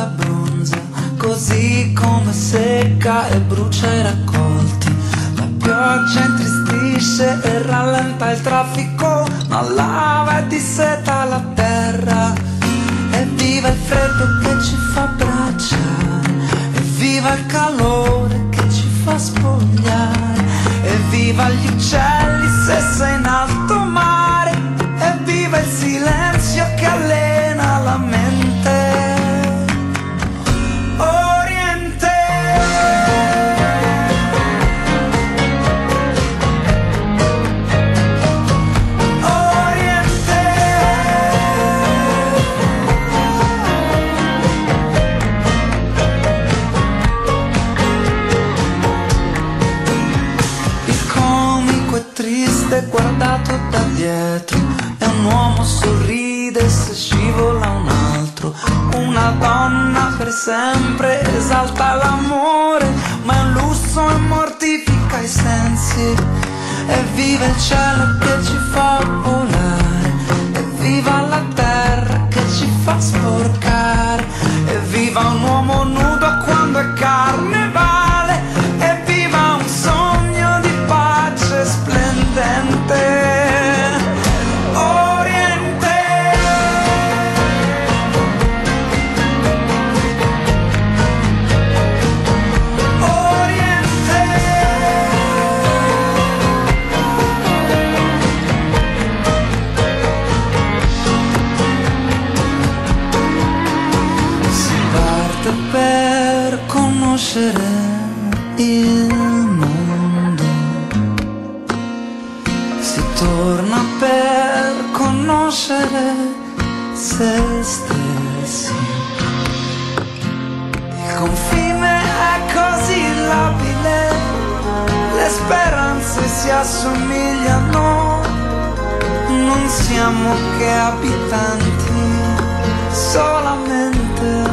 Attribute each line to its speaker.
Speaker 1: abbronza, così come secca e brucia i raccolti. La pioggia intristisce e rallenta il traffico, ma lava e disseta la terra. Evviva il freddo che ci fa abbracciare, evviva il calore che ci fa spogliare, evviva gli uccelli se sei in alto mare, evviva il silenzio che allena la mente. Oriente. Triste guardato da dietro, e un uomo sorride se scivola un altro. Una donna per sempre esalta l'amore, ma è un lusso e mortifica i sensi. Evviva il cielo che ci fa volare, evviva la terra che ci fa sporcare, evviva un uomo nudo quando è carnevale, evviva un sogno di pace splendente. Oriente. Oriente. Si parte per conoscere il mondo, si torna per conoscere se stessi. Il confine è così labile, le speranze si assomigliano, non siamo che abitanti solamente.